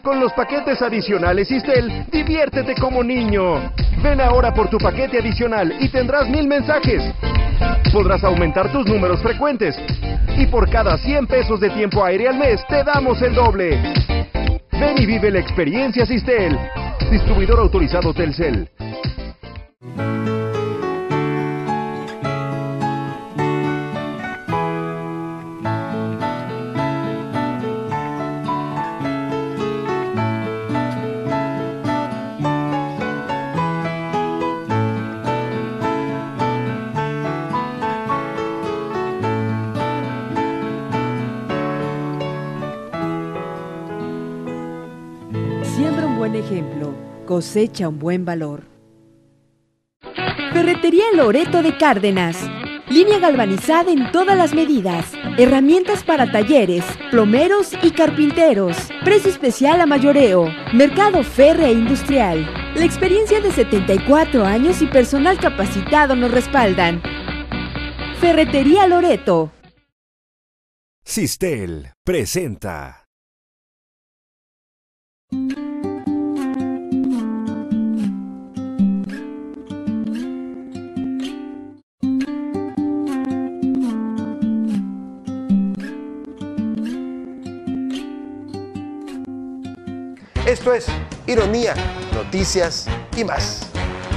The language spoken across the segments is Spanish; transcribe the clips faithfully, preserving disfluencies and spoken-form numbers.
Con los paquetes adicionales Sistel, diviértete como niño. Ven ahora por tu paquete adicional y tendrás mil mensajes. Podrás aumentar tus números frecuentes. Y por cada cien pesos de tiempo aire al mes, te damos el doble. Ven y vive la experiencia Sistel. Distribuidor autorizado Telcel. Siembra un buen ejemplo, cosecha un buen valor. Ferretería Loreto de Cárdenas. Línea galvanizada en todas las medidas. Herramientas para talleres, plomeros y carpinteros. Precio especial a mayoreo. Mercado férrea e industrial. La experiencia de setenta y cuatro años y personal capacitado nos respaldan. Ferretería Loreto. Sistel presenta. Esto es Ironía, Noticias y más.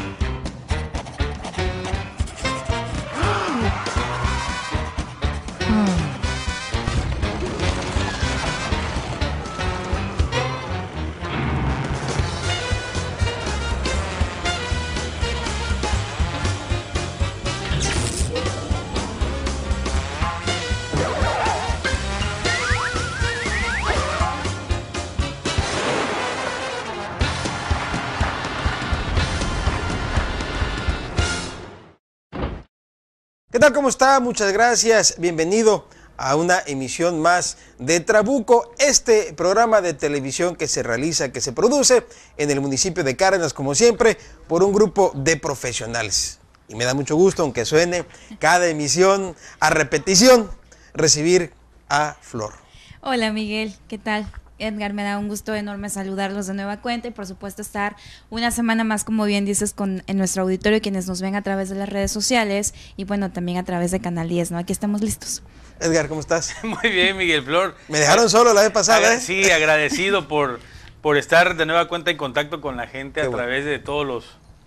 ¿Qué tal? ¿Cómo está? Muchas gracias. Bienvenido a una emisión más de Trabuco, este programa de televisión que se realiza, que se produce en el municipio de Cárdenas, como siempre, por un grupo de profesionales. Y me da mucho gusto, aunque suene cada emisión a repetición, recibir a Flor. Hola Miguel, ¿qué tal? Edgar, me da un gusto enorme saludarlos de nueva cuenta y por supuesto estar una semana más, como bien dices, con en nuestro auditorio, quienes nos ven a través de las redes sociales y bueno, también a través de Canal diez, ¿no? Aquí estamos listos. Edgar, ¿cómo estás? Muy bien, Miguel Flor. Me dejaron solo la vez pasada, ¿eh? Sí, agradecido por, por estar de nueva cuenta en contacto con la gente. Qué a bueno. Través de todos los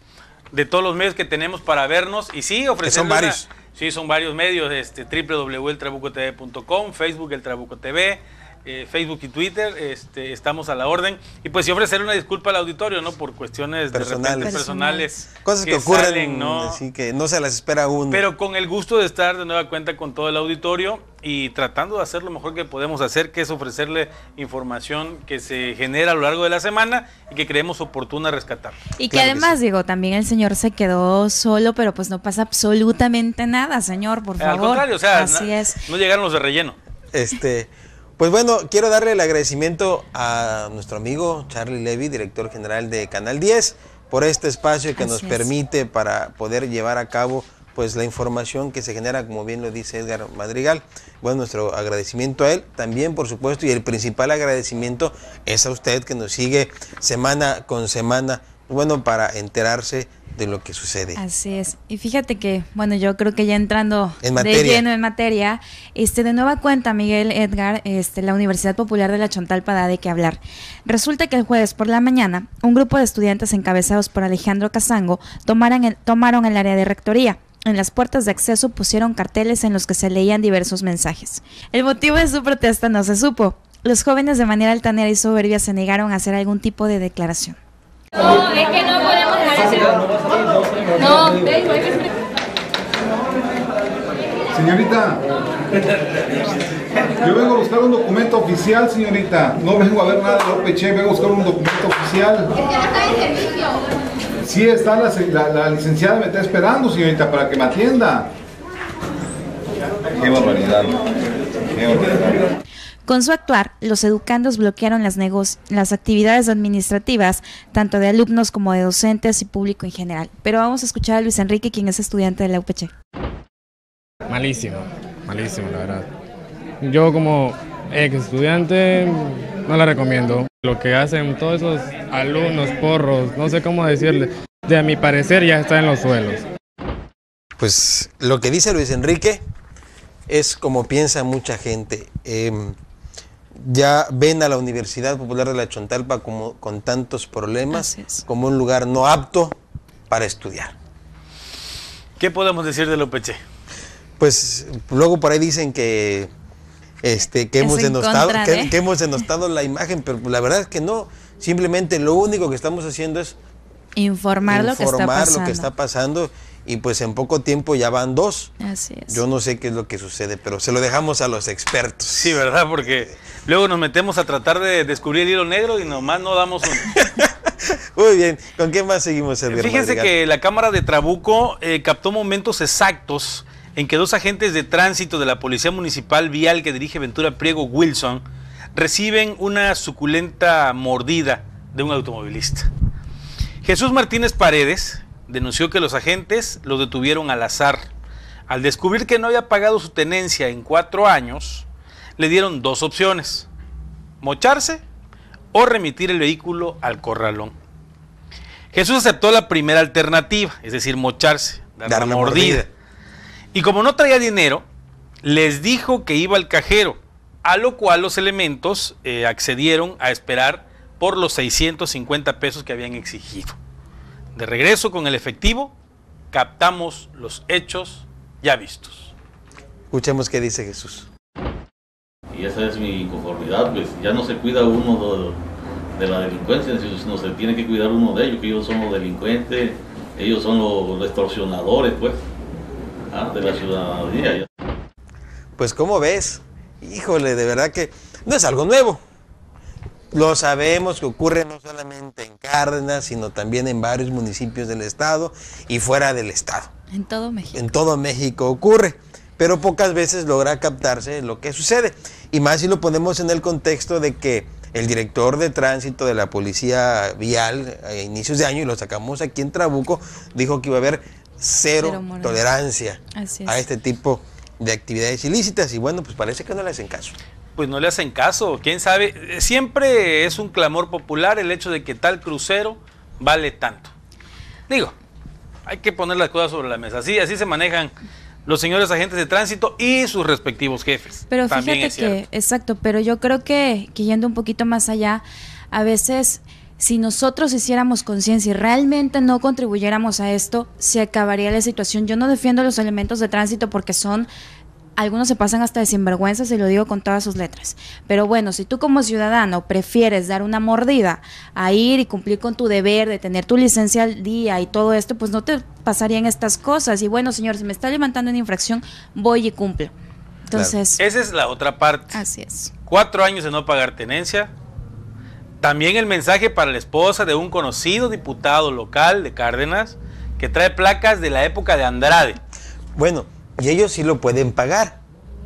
de todos los medios que tenemos para vernos y sí, ofrecer. Son varios. Una, sí, son varios medios, este doble u doble u doble u punto el trabuco t v punto com, Facebook El Trabuco T V. Eh, Facebook y Twitter, este, estamos a la orden y pues sí ofrecer una disculpa al auditorio, ¿no? Por cuestiones personales, de repente personales, cosas que, que ocurren, salen, ¿no? Así que no se las espera uno. Pero con el gusto de estar de nueva cuenta con todo el auditorio y tratando de hacer lo mejor que podemos hacer, que es ofrecerle información que se genera a lo largo de la semana y que creemos oportuna rescatar. Y que claro además, que sí. digo, también el señor se quedó solo, pero pues no pasa absolutamente nada, señor, por favor. Al contrario, o sea, así na, es. no llegaron los de relleno. Este... Pues bueno, quiero darle el agradecimiento a nuestro amigo Charlie Levy, director general de Canal diez, por este espacio que Así nos es. permite para poder llevar a cabo pues la información que se genera, como bien lo dice Edgar Madrigal. Bueno, nuestro agradecimiento a él también, por supuesto, y el principal agradecimiento es a usted que nos sigue semana con semana, bueno, para enterarse de lo que sucede. Así es. Y fíjate que, bueno, yo creo que ya entrando en de lleno en materia, este, de nueva cuenta, Miguel, Edgar, este, la Universidad Popular de la Chontalpa da de qué hablar. Resulta que el jueves por la mañana, un grupo de estudiantes encabezados por Alejandro Casango tomaron el, tomaron el área de rectoría. En las puertas de acceso pusieron carteles en los que se leían diversos mensajes. El motivo de su protesta no se supo. Los jóvenes de manera altanera y soberbia se negaron a hacer algún tipo de declaración. No, es que no podemos dejar ese... No, señorita, yo vengo a buscar un documento oficial, señorita. No vengo a ver nada de O P H, vengo a buscar un documento oficial. Es que no está en servicio. Sí, está la, la, la licenciada, me está esperando, señorita, para que me atienda. Qué barbaridad. Qué barbaridad. Con su actuar, los educandos bloquearon las, las actividades administrativas, tanto de alumnos como de docentes y público en general. Pero vamos a escuchar a Luis Enrique, quien es estudiante de la U P H. Malísimo, malísimo, la verdad. Yo como ex estudiante no la recomiendo. Lo que hacen todos esos alumnos, porros, no sé cómo decirle, de a mi parecer ya está en los suelos. Pues lo que dice Luis Enrique es como piensa mucha gente. Eh, ya ven a la Universidad Popular de la Chontalpa como con tantos problemas, como un lugar no apto para estudiar. ¿Qué podemos decir de Lopeche? Pues luego por ahí dicen que este que hemos denostado contra, que, ¿eh? que hemos denostado la imagen, pero la verdad es que no. Simplemente lo único que estamos haciendo es informar, lo que está informar pasando. lo que está pasando y pues en poco tiempo ya van dos. Así es. Yo no sé qué es lo que sucede, pero se lo dejamos a los expertos. Sí, ¿verdad? Porque luego nos metemos a tratar de descubrir el hilo negro y nomás no damos un... Muy bien, ¿con qué más seguimos, Edgar Fíjense Madrigal? que la Cámara de Trabuco eh, captó momentos exactos en que dos agentes de tránsito de la Policía Municipal Vial que dirige Ventura Priego Wilson reciben una suculenta mordida de un automovilista. Jesús Martínez Paredes denunció que los agentes lo detuvieron al azar. Al descubrir que no había pagado su tenencia en cuatro años, le dieron dos opciones: mocharse o remitir el vehículo al corralón. Jesús aceptó la primera alternativa, es decir, mocharse, dar, Dar la la mordida. mordida. Y como no traía dinero, les dijo que iba al cajero, a lo cual los elementos eh, accedieron a esperar por los seiscientos cincuenta pesos que habían exigido. De regreso con el efectivo, captamos los hechos ya vistos. Escuchemos qué dice Jesús. Y esa es mi inconformidad, pues ya no se cuida uno de, de la delincuencia, sino se tiene que cuidar uno de ellos, que ellos son los delincuentes, ellos son los, los extorsionadores, pues, ¿ah? de la ciudadanía. Pues ¿cómo ves? Híjole, de verdad que no es algo nuevo. Lo sabemos que ocurre no solamente en Cárdenas, sino también en varios municipios del estado y fuera del estado. En todo México. En todo México ocurre, pero pocas veces logra captarse lo que sucede. Y más si lo ponemos en el contexto de que el director de tránsito de la Policía Vial a inicios de año, y lo sacamos aquí en Trabuco, dijo que iba a haber cero, cero tolerancia a este tipo de actividades ilícitas. Y bueno, pues parece que no le hacen caso. Pues no le hacen caso, quién sabe. Siempre es un clamor popular el hecho de que tal crucero vale tanto. Digo, hay que poner las cosas sobre la mesa. Así, así se manejan los señores agentes de tránsito y sus respectivos jefes. Pero También fíjate es cierto. que, exacto, pero yo creo que, que yendo un poquito más allá, a veces si nosotros hiciéramos conciencia y realmente no contribuyéramos a esto, se acabaría la situación. Yo no defiendo los elementos de tránsito porque son... Algunos se pasan hasta de sinvergüenzas y lo digo con todas sus letras. Pero bueno, si tú como ciudadano prefieres dar una mordida a ir y cumplir con tu deber de tener tu licencia al día y todo esto, pues no te pasarían estas cosas. Y bueno, señor, si me está levantando una infracción, voy y cumplo. Entonces... Claro. Esa es la otra parte. Así es. Cuatro años de no pagar tenencia. También el mensaje para la esposa de un conocido diputado local de Cárdenas que trae placas de la época de Andrade. Bueno, y ellos sí lo pueden pagar.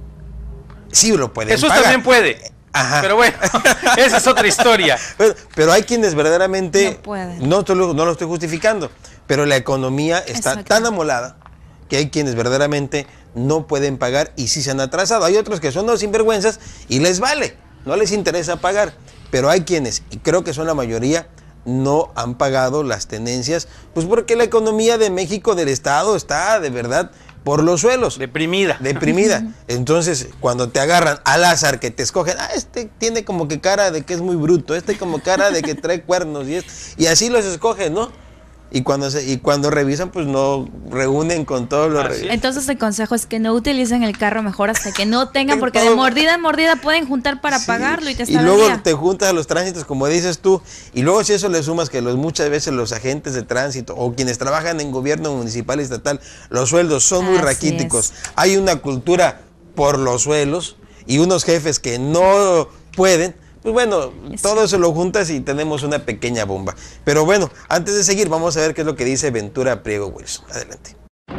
Sí lo pueden Jesús pagar. también puede. Ajá. Pero bueno, esa es otra historia. Pero, pero hay quienes verdaderamente, no, pueden. no, lo, no lo estoy justificando, pero la economía está Exacto. tan amolada que hay quienes verdaderamente no pueden pagar y sí se han atrasado. Hay otros que son los sinvergüenzas y les vale, no les interesa pagar. Pero hay quienes, y creo que son la mayoría, no han pagado las tenencias, pues porque la economía de México, del Estado, está de verdad por los suelos. Deprimida. Deprimida. Entonces, cuando te agarran al azar, que te escogen, ah, este tiene como que cara de que es muy bruto, este como cara de que trae cuernos, y, es, y así los escogen, ¿no? Y cuando se, y cuando revisan, pues no reúnen con todos los... Re... Entonces el consejo es que no utilicen el carro mejor hasta que no tengan, porque de mordida en mordida pueden juntar para sí. pagarlo y te Y luego te juntas a los tránsitos, como dices tú, y luego si eso le sumas que los muchas veces los agentes de tránsito o quienes trabajan en gobierno municipal y estatal, los sueldos son muy Así raquíticos. Es. Hay una cultura por los suelos y unos jefes que no pueden... Pues bueno, todo eso lo juntas y tenemos una pequeña bomba. Pero bueno, antes de seguir, vamos a ver qué es lo que dice Ventura Priego Wilson. Adelante.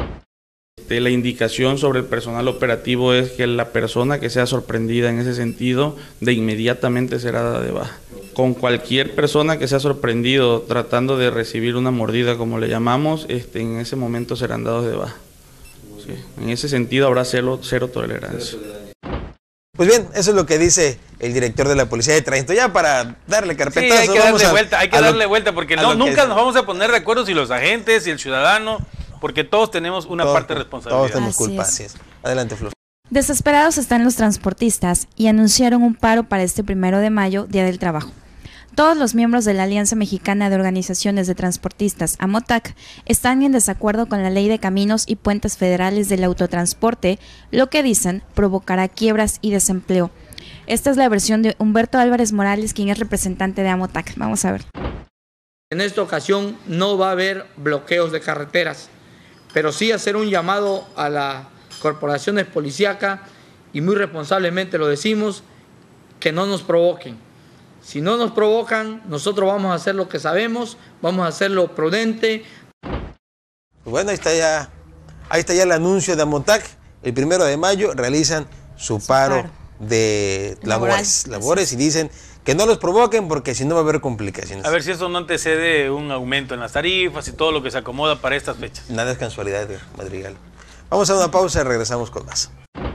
La indicación sobre el personal operativo es que la persona que sea sorprendida en ese sentido, de inmediatamente será dada de baja. Con cualquier persona que sea sorprendido tratando de recibir una mordida, como le llamamos, este, en ese momento serán dados de baja. Sí. En ese sentido habrá cero, cero tolerancia. Pues bien, eso es lo que dice el director de la Policía de Tránsito. Ya para darle carpetazo. Sí, hay que darle a, vuelta, hay que darle lo, vuelta, porque no, nunca es. nos vamos a poner de acuerdo si los agentes, si el ciudadano, porque todos tenemos una todos, parte de responsabilidad. Todos tenemos culpa, así es. Adelante, Flor. Desesperados están los transportistas y anunciaron un paro para este primero de mayo, Día del Trabajo. Todos los miembros de la Alianza Mexicana de Organizaciones de Transportistas, AMOTAC, están en desacuerdo con la Ley de Caminos y Puentes Federales del Autotransporte, lo que dicen provocará quiebras y desempleo. Esta es la versión de Humberto Álvarez Morales, quien es representante de AMOTAC. Vamos a ver. En esta ocasión no va a haber bloqueos de carreteras, pero sí hacer un llamado a las corporaciones policíacas, y muy responsablemente lo decimos, que no nos provoquen. Si no nos provocan, nosotros vamos a hacer lo que sabemos, vamos a hacer lo prudente. Bueno, ahí está ya, ahí está ya el anuncio de AMOTAC. El primero de mayo realizan su paro de labores, labores y dicen que no los provoquen porque si no va a haber complicaciones. A ver si eso no antecede un aumento en las tarifas y todo lo que se acomoda para estas fechas. Nada es casualidad, Madrigal. Vamos a una pausa y regresamos con más.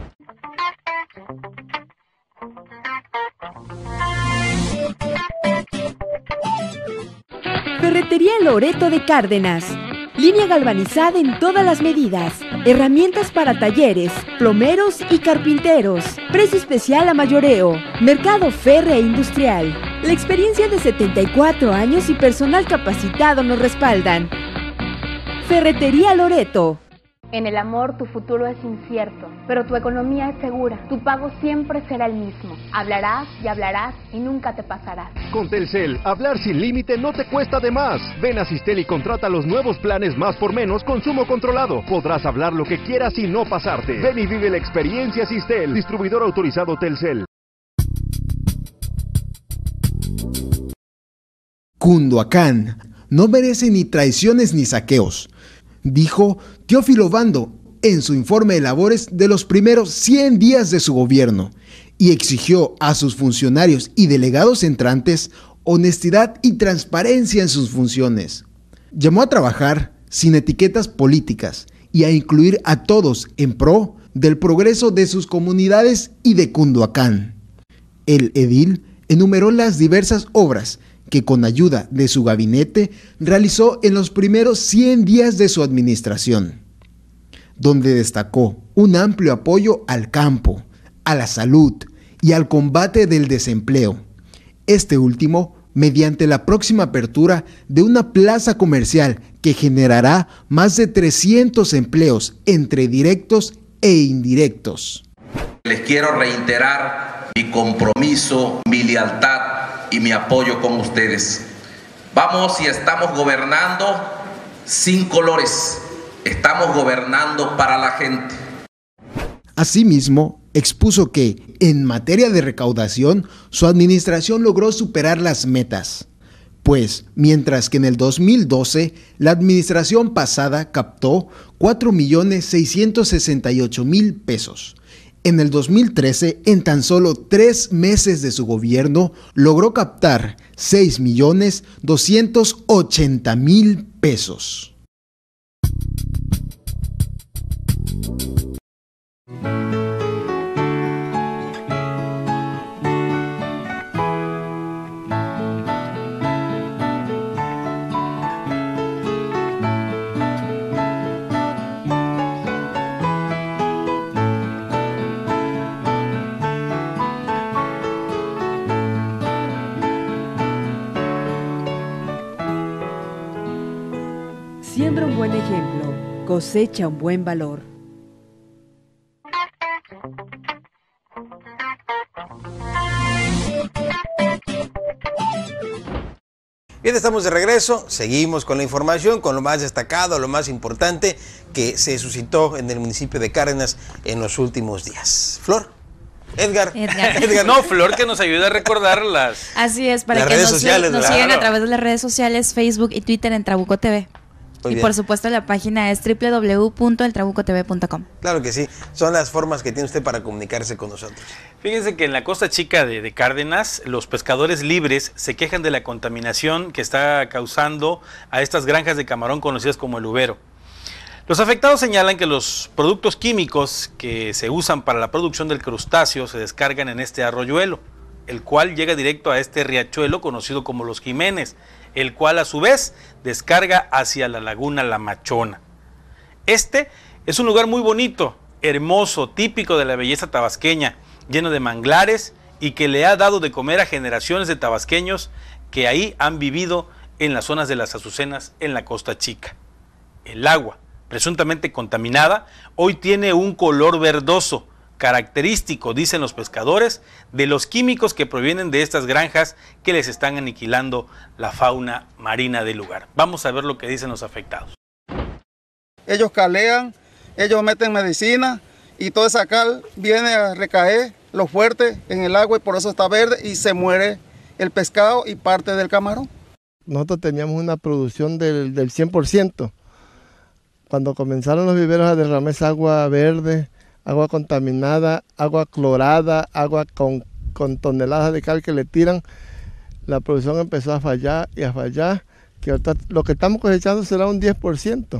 Ferretería Loreto de Cárdenas. Línea galvanizada en todas las medidas. Herramientas para talleres, plomeros y carpinteros. Precio especial a mayoreo. Mercado férrea e industrial. La experiencia de setenta y cuatro años y personal capacitado nos respaldan. Ferretería Loreto. En el amor tu futuro es incierto, pero tu economía es segura. Tu pago siempre será el mismo. Hablarás y hablarás y nunca te pasarás. Con Telcel, hablar sin límite no te cuesta de más. Ven a Sistel y contrata los nuevos planes más por menos, consumo controlado. Podrás hablar lo que quieras y no pasarte. Ven y vive la experiencia Sistel. Distribuidor autorizado Telcel. Cunduacán no merece ni traiciones ni saqueos, dijo Teófilo Bando en su informe de labores de los primeros cien días de su gobierno, y exigió a sus funcionarios y delegados entrantes honestidad y transparencia en sus funciones. Llamó a trabajar sin etiquetas políticas y a incluir a todos en pro del progreso de sus comunidades y de Cunduacán. El edil enumeró las diversas obras que con ayuda de su gabinete realizó en los primeros cien días de su administración, donde destacó un amplio apoyo al campo, a la salud y al combate del desempleo. Este último, mediante la próxima apertura de una plaza comercial que generará más de trescientos empleos entre directos e indirectos. Les quiero reiterar mi compromiso, mi lealtad y mi apoyo con ustedes. Vamos y estamos gobernando sin colores. Estamos gobernando para la gente. Asimismo, expuso que, en materia de recaudación, su administración logró superar las metas. Pues, mientras que en el dos mil doce, la administración pasada captó cuatro millones seiscientos sesenta y ocho mil pesos. En el dos mil trece, en tan solo tres meses de su gobierno, logró captar seis millones doscientos ochenta mil pesos. Siembra un buen ejemplo, cosecha un buen valor. Bien, estamos de regreso, seguimos con la información, con lo más destacado, lo más importante que se suscitó en el municipio de Cárdenas en los últimos días. Flor. Edgar. Edgar. Edgar. No, Flor, que nos ayude a recordar las Así es, para las que redes nos, sociales, nos claro. sigan a través de las redes sociales, Facebook y Twitter en Trabuco T V. Muy y bien. por supuesto la página es doble u doble u doble u punto el trabuco t v punto com. Claro que sí, son las formas que tiene usted para comunicarse con nosotros. Fíjense que en la costa chica de, de Cárdenas, los pescadores libres se quejan de la contaminación que está causando a estas granjas de camarón conocidas como el Ubero. Los afectados señalan que los productos químicos que se usan para la producción del crustáceo se descargan en este arroyuelo, el cual llega directo a este riachuelo conocido como Los Jiménez, el cual a su vez descarga hacia la laguna La Machona. Este es un lugar muy bonito, hermoso, típico de la belleza tabasqueña, lleno de manglares y que le ha dado de comer a generaciones de tabasqueños que ahí han vivido en las zonas de las Azucenas en la Costa Chica. El agua, presuntamente contaminada, hoy tiene un color verdoso, característico, dicen los pescadores, de los químicos que provienen de estas granjas que les están aniquilando la fauna marina del lugar. Vamos a ver lo que dicen los afectados. Ellos calean, ellos meten medicina y toda esa cal viene a recaer lo fuerte en el agua y por eso está verde y se muere el pescado y parte del camarón. Nosotros teníamos una producción del, del cien por ciento. Cuando comenzaron los viveros a derramar esa agua verde, agua contaminada, agua clorada, agua con, con toneladas de cal que le tiran, la producción empezó a fallar y a fallar, que ahorita lo que estamos cosechando será un diez por ciento.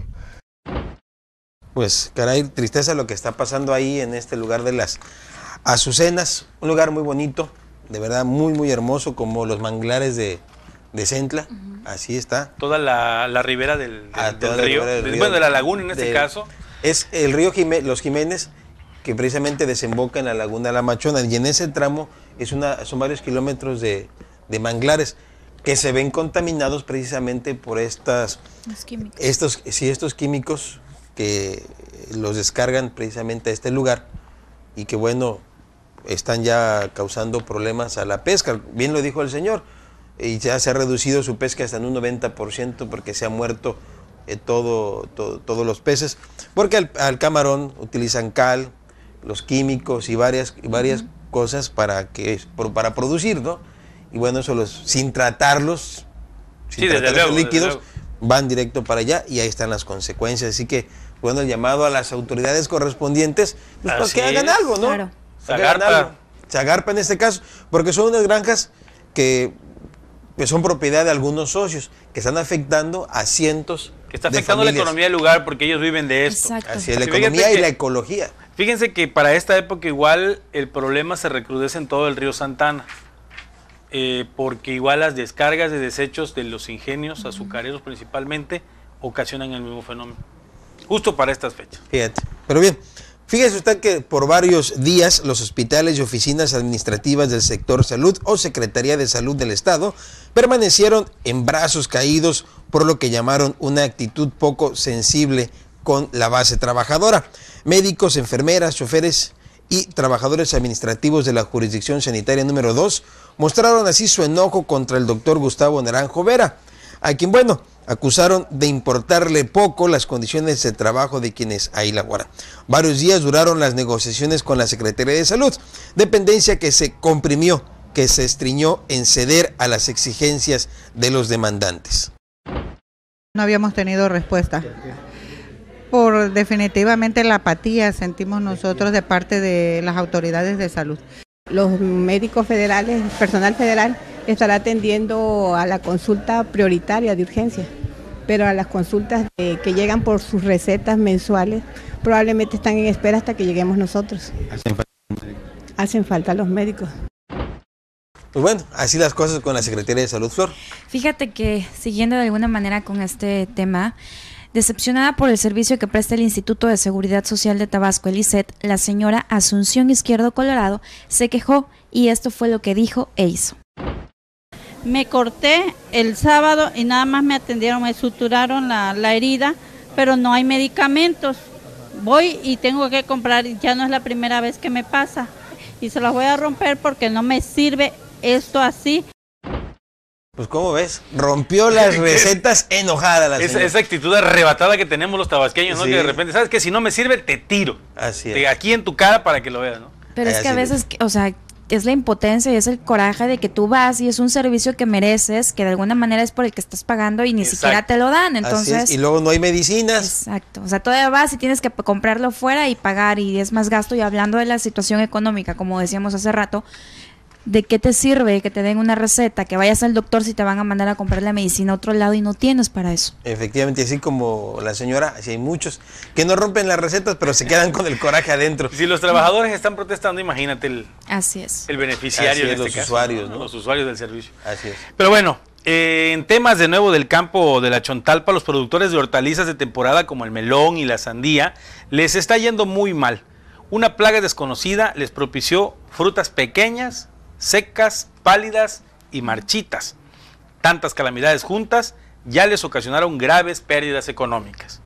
Pues caray, tristeza lo que está pasando ahí en este lugar de las Azucenas, un lugar muy bonito, de verdad muy muy hermoso, como los manglares de, de Centla, uh-huh. Así está. Toda la, la ribera del, del, ah, del, río, del río, bueno, de la laguna en este de, caso. Es el río Jimé, Los Jiménez, que precisamente desemboca en la laguna La Machona, y en ese tramo es una, son varios kilómetros de, de manglares que se ven contaminados precisamente por estas, los químicos. Estos, sí, estos químicos que los descargan precisamente a este lugar y que bueno, están ya causando problemas a la pesca, bien lo dijo el señor, y ya se ha reducido su pesca hasta en un noventa por ciento porque se ha muerto eh, todo, todo, todos los peces, porque al, al camarón utilizan cal, los químicos y varias, y varias uh-huh. cosas para, que, para producir, ¿no? Y bueno, eso los, sin tratarlos, sin sí, tratar los líquidos, van directo para allá y ahí están las consecuencias. Así que, bueno, el llamado a las autoridades correspondientes, pues para que hagan algo, ¿no? Claro. Zagarpa. Zagarpa en este caso, porque son unas granjas que, que son propiedad de algunos socios, que están afectando a cientos que está afectando la economía del lugar porque ellos viven de esto. Exacto. Así es, la economía y que, la ecología. Fíjense que para esta época igual el problema se recrudece en todo el río Santana. Eh, porque igual las descargas de desechos de los ingenios azucareros principalmente ocasionan el mismo fenómeno, justo para estas fechas. Fíjate, pero bien, fíjese usted que por varios días los hospitales y oficinas administrativas del sector salud o Secretaría de Salud del Estado permanecieron en brazos caídos por lo que llamaron una actitud poco sensible con la base trabajadora. Médicos, enfermeras, choferes y trabajadores administrativos de la jurisdicción sanitaria número dos mostraron así su enojo contra el doctor Gustavo Naranjo Vera, a quien, bueno, acusaron de importarle poco las condiciones de trabajo de quienes ahí laboran. Varios días duraron las negociaciones con la Secretaría de Salud, dependencia que se comprimió, que se estriñó en ceder a las exigencias de los demandantes. No habíamos tenido respuesta. Por definitivamente la apatía sentimos nosotros de parte de las autoridades de salud. Los médicos federales, personal federal, estará atendiendo a la consulta prioritaria de urgencia, pero a las consultas de, que llegan por sus recetas mensuales, probablemente están en espera hasta que lleguemos nosotros. Hacen falta los médicos. Hacen falta los médicos. Pues bueno, así las cosas con la Secretaría de Salud, Flor. Fíjate que, siguiendo de alguna manera con este tema, decepcionada por el servicio que presta el Instituto de Seguridad Social de Tabasco, el I S E T, la señora Asunción Izquierdo Colorado se quejó y esto fue lo que dijo e hizo. Me corté el sábado y nada más me atendieron, me suturaron la, la herida, pero no hay medicamentos. Voy y tengo que comprar, ya no es la primera vez que me pasa y se las voy a romper porque no me sirve esto así. Pues ¿cómo ves? Rompió las recetas enojada la esa, esa actitud arrebatada que tenemos los tabasqueños, ¿no? Sí. Que de repente, ¿sabes qué? Si no me sirve, te tiro. Así es. Te, aquí en tu cara para que lo veas, ¿no? Pero es que a veces, o sea, es la impotencia y es el coraje de que tú vas y es un servicio que mereces, que de alguna manera es por el que estás pagando y ni Exacto. siquiera te lo dan, entonces... Así es. Y luego no hay medicinas. Exacto, o sea, todavía vas y tienes que comprarlo fuera y pagar y es más gasto, y hablando de la situación económica, como decíamos hace rato, ¿De qué te sirve que te den una receta, que vayas al doctor si te van a mandar a comprar la medicina a otro lado y no tienes para eso? Efectivamente, así como la señora, así hay muchos que no rompen las recetas, pero se quedan con el coraje adentro. Si los trabajadores están protestando, imagínate el, así es. el beneficiario así de es, este los caso, usuarios, ¿no? ¿no? Los usuarios del servicio. Así es. Pero bueno, eh, en temas de nuevo del campo de la Chontalpa, los productores de hortalizas de temporada como el melón y la sandía les está yendo muy mal. Una plaga desconocida les propició frutas pequeñas, secas, pálidas y marchitas. Tantas calamidades juntas ya les ocasionaron graves pérdidas económicas.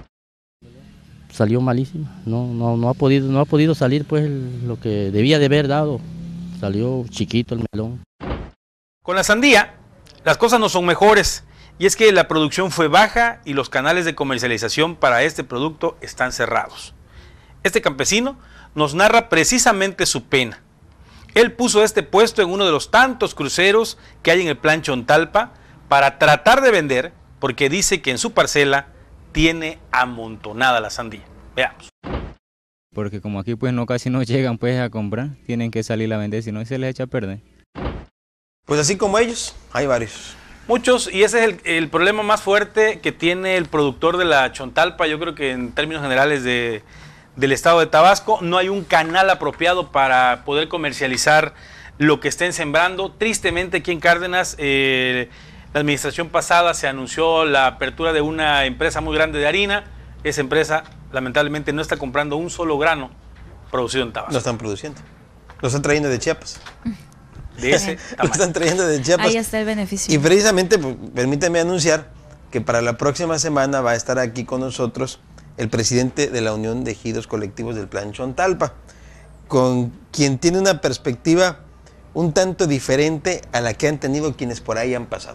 Salió malísimo, no, no, no ha podido, no ha podido salir pues el, lo que debía de haber dado. Salió chiquito el melón. Con la sandía, las cosas no son mejores, y es que la producción fue baja y los canales de comercialización para este producto están cerrados. Este campesino nos narra precisamente su pena. Él puso este puesto en uno de los tantos cruceros que hay en el Plan Chontalpa para tratar de vender, porque dice que en su parcela tiene amontonada la sandía. Veamos. Porque como aquí pues no casi no llegan pues a comprar, tienen que salir a vender, si no se les echa a perder. Pues así como ellos, hay varios. Muchos, y ese es el, el problema más fuerte que tiene el productor de la Chontalpa. Yo creo que en términos generales de... del estado de Tabasco, no hay un canal apropiado para poder comercializar lo que estén sembrando. Tristemente aquí en Cárdenas, eh, la administración pasada se anunció la apertura de una empresa muy grande de harina. Esa empresa lamentablemente no está comprando un solo grano producido en Tabasco. No están produciendo, lo están trayendo de Chiapas. De ese Lo están trayendo de Chiapas. Ahí está el beneficio. Y precisamente, pues, permítame anunciar que para la próxima semana va a estar aquí con nosotros el presidente de la Unión de Ejidos Colectivos del Plan Chontalpa, con quien tiene una perspectiva un tanto diferente a la que han tenido quienes por ahí han pasado.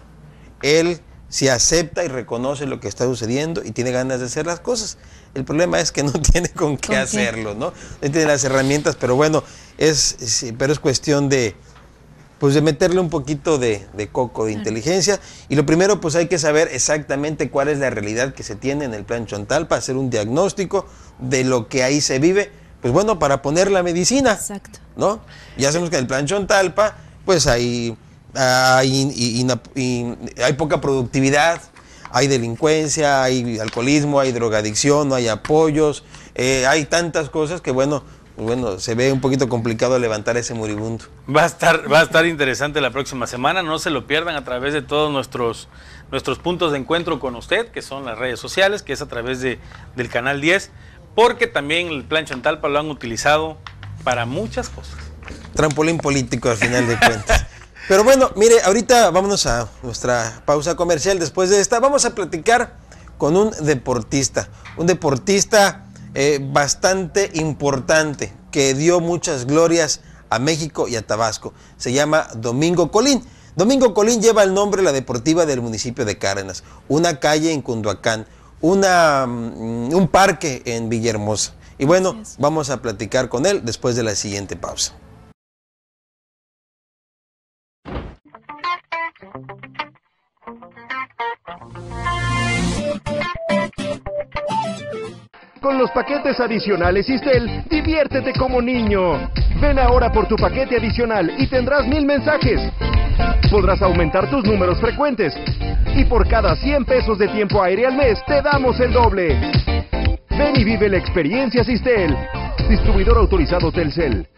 Él sí acepta y reconoce lo que está sucediendo y tiene ganas de hacer las cosas. El problema es que no tiene con qué, ¿Con qué? hacerlo, ¿no? No tiene las herramientas, pero bueno, es, es, pero es cuestión de, pues de meterle un poquito de, de coco, de inteligencia. Y lo primero, pues hay que saber exactamente cuál es la realidad que se tiene en el Plan Chontalpa, hacer un diagnóstico de lo que ahí se vive, pues bueno, para poner la medicina. Exacto. ¿No? Ya sabemos que en el Plan Chontalpa, pues hay, hay, y, y, y, hay poca productividad, hay delincuencia, hay alcoholismo, hay drogadicción, no hay apoyos, eh, hay tantas cosas que bueno, bueno, se ve un poquito complicado levantar ese moribundo. Va a estar, va a estar interesante la próxima semana, no se lo pierdan a través de todos nuestros, nuestros puntos de encuentro con usted, que son las redes sociales, que es a través de, del Canal diez, porque también el Plan Chontalpa lo han utilizado para muchas cosas. Trampolín político al final de cuentas. Pero bueno, mire, ahorita vámonos a nuestra pausa comercial. Después de esta vamos a platicar con un deportista, un deportista Eh, bastante importante, que dio muchas glorias a México y a Tabasco. Se llama Domingo Colín. Domingo Colín lleva el nombre de la deportiva del municipio de Cárdenas, una calle en Cunduacán, una, um, un parque en Villahermosa. Y bueno, vamos a platicar con él después de la siguiente pausa. Con los paquetes adicionales Istel, diviértete como niño. Ven ahora por tu paquete adicional y tendrás mil mensajes. Podrás aumentar tus números frecuentes. Y por cada cien pesos de tiempo aire al mes, te damos el doble. Ven y vive la experiencia Istel. Distribuidor autorizado Telcel.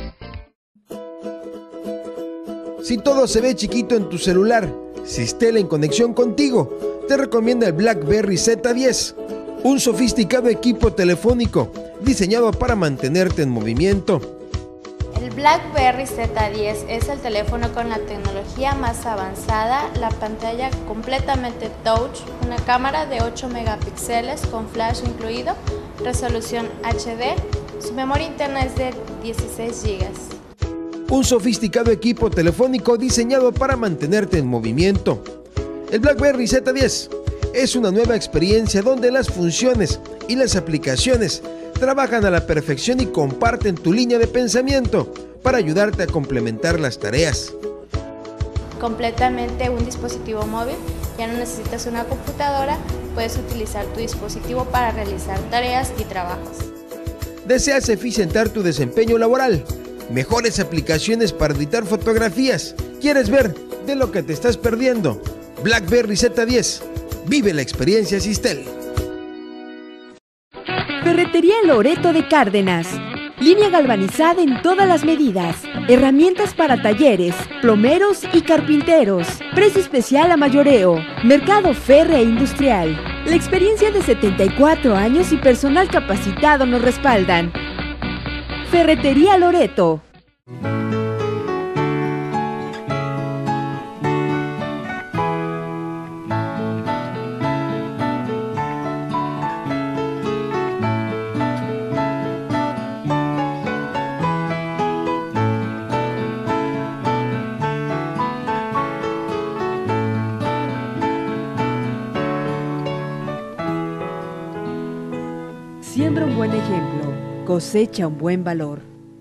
Si todo se ve chiquito en tu celular, Istel en conexión contigo, te recomienda el BlackBerry Z diez. Un sofisticado equipo telefónico diseñado para mantenerte en movimiento. El BlackBerry Z diez es el teléfono con la tecnología más avanzada, la pantalla completamente touch, una cámara de ocho megapíxeles con flash incluido, resolución H D, su memoria interna es de dieciséis gigas. Un sofisticado equipo telefónico diseñado para mantenerte en movimiento. El BlackBerry Z diez es una nueva experiencia donde las funciones y las aplicaciones trabajan a la perfección y comparten tu línea de pensamiento para ayudarte a complementar las tareas. Completamente un dispositivo móvil, ya no necesitas una computadora, puedes utilizar tu dispositivo para realizar tareas y trabajos. ¿Deseas eficientar tu desempeño laboral? mejores aplicaciones para editar fotografías. ¿Quieres ver de lo que te estás perdiendo? BlackBerry Z diez. Vive la experiencia Sistel. Ferretería Loreto de Cárdenas. Línea galvanizada en todas las medidas. Herramientas para talleres, plomeros y carpinteros. Precio especial a mayoreo. Mercado férrea e industrial. La experiencia de setenta y cuatro años y personal capacitado nos respaldan. Ferretería Loreto. Siembra un buen ejemplo, cosecha un buen valor.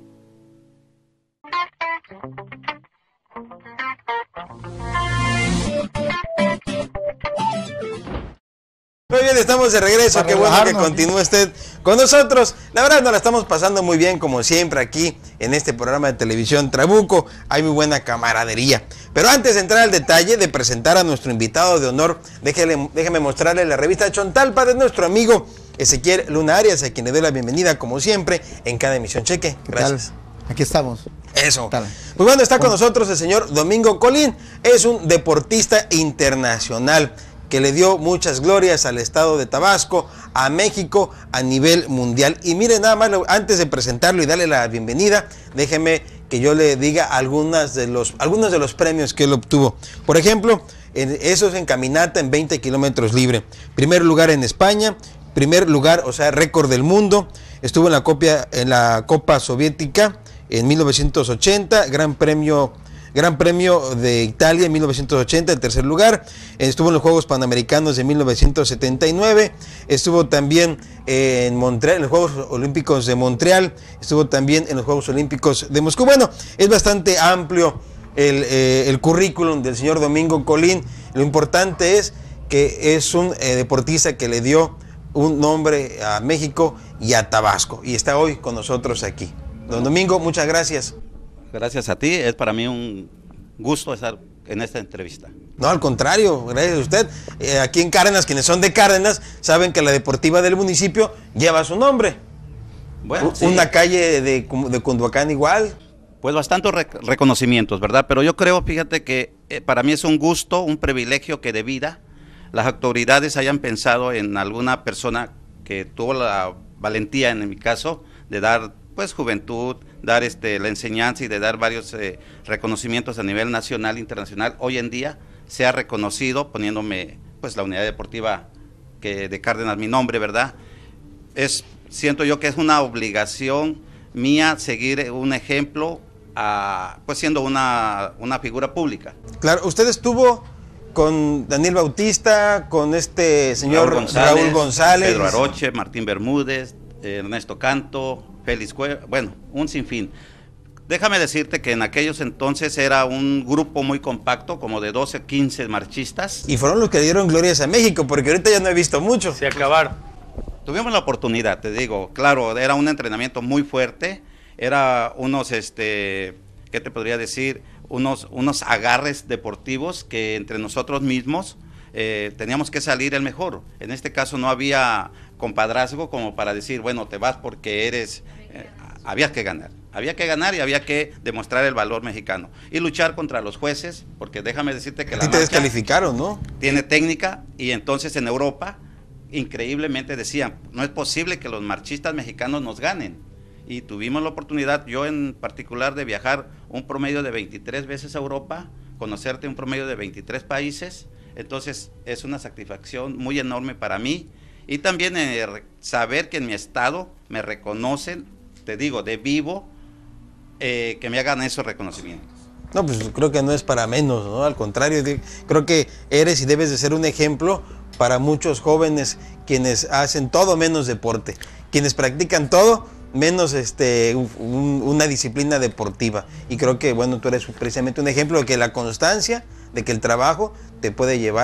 Muy bien, estamos de regreso. Para Qué bueno que continúe usted con nosotros. La verdad nos la estamos pasando muy bien, como siempre, aquí en este programa de televisión Trabuco. Hay muy buena camaradería. Pero antes de entrar al detalle de presentar a nuestro invitado de honor, déjeme, déjeme mostrarle la revista Chontalpa de nuestro amigo Ezequiel Luna Arias, a quien le doy la bienvenida, como siempre, en cada emisión. Cheque, gracias. Aquí estamos. Eso. Pues bueno, está con nosotros el señor Domingo Colín. Es un deportista internacional que le dio muchas glorias al estado de Tabasco, a México, a nivel mundial. Y miren, nada más, antes de presentarlo y darle la bienvenida, déjeme que yo le diga algunas de los, algunos de los premios que él obtuvo. Por ejemplo, en, eso es en caminata en veinte kilómetros libre. Primer lugar en España, primer lugar, o sea, récord del mundo. Estuvo en la, copia, en la Copa Soviética en mil novecientos ochenta, Gran Premio... Gran Premio de Italia en mil novecientos ochenta, el tercer lugar. Estuvo en los Juegos Panamericanos de mil novecientos setenta y nueve. Estuvo también en Montreal, en los Juegos Olímpicos de Montreal. Estuvo también en los Juegos Olímpicos de Moscú. Bueno, es bastante amplio el, eh, el currículum del señor Domingo Colín. Lo importante es que es un eh, deportista que le dio un nombre a México y a Tabasco. Y está hoy con nosotros aquí. Don Domingo, muchas gracias. Gracias a ti, es para mí un gusto estar en esta entrevista. No, al contrario, gracias a usted. Eh, aquí en Cárdenas, quienes son de Cárdenas, saben que la deportiva del municipio lleva su nombre. Bueno, U sí. Una calle de, de Cunduacán igual. Pues bastantes rec reconocimientos, ¿verdad? Pero yo creo, fíjate que eh, para mí es un gusto, un privilegio que de vida las autoridades hayan pensado en alguna persona que tuvo la valentía, en mi caso, de dar pues juventud, dar este, la enseñanza y de dar varios eh, reconocimientos a nivel nacional e internacional. Hoy en día se ha reconocido poniéndome pues la unidad deportiva que de Cárdenas mi nombre, ¿verdad? Es, siento yo que es una obligación mía seguir un ejemplo, a, pues siendo una, una figura pública. Claro, usted estuvo con Daniel Bautista, con este señor Raúl González, Raúl González. Pedro Aroche, Martín Bermúdez, Ernesto Canto, Félix Cueva, bueno, un sinfín. Déjame decirte que en aquellos entonces era un grupo muy compacto, como de doce, quince marchistas. Y fueron los que dieron glorias a México, porque ahorita ya no he visto mucho. Se acabaron. Tuvimos la oportunidad, te digo, claro, era un entrenamiento muy fuerte, era unos, este, ¿qué te podría decir? Unos, unos agarres deportivos que entre nosotros mismos eh, teníamos que salir el mejor. En este caso no había compadrazgo como para decir, bueno, te vas porque eres, eh, había que ganar, había que ganar y había que demostrar el valor mexicano y luchar contra los jueces, porque déjame decirte que a la ti te descalificaron, ¿no? Tiene técnica y entonces en Europa increíblemente decían, no es posible que los marchistas mexicanos nos ganen, y tuvimos la oportunidad, yo en particular, de viajar un promedio de veintitrés veces a Europa, conocerte un promedio de veintitrés países, entonces es una satisfacción muy enorme para mí. Y también eh, saber que en mi estado me reconocen, te digo, de vivo, eh, que me hagan esos reconocimientos. No, pues creo que no es para menos, ¿no? Al contrario, creo que eres y debes de ser un ejemplo para muchos jóvenes quienes hacen todo menos deporte, quienes practican todo menos este un, una disciplina deportiva. Y creo que, bueno, tú eres precisamente un ejemplo de que la constancia, de que el trabajo te puede llevar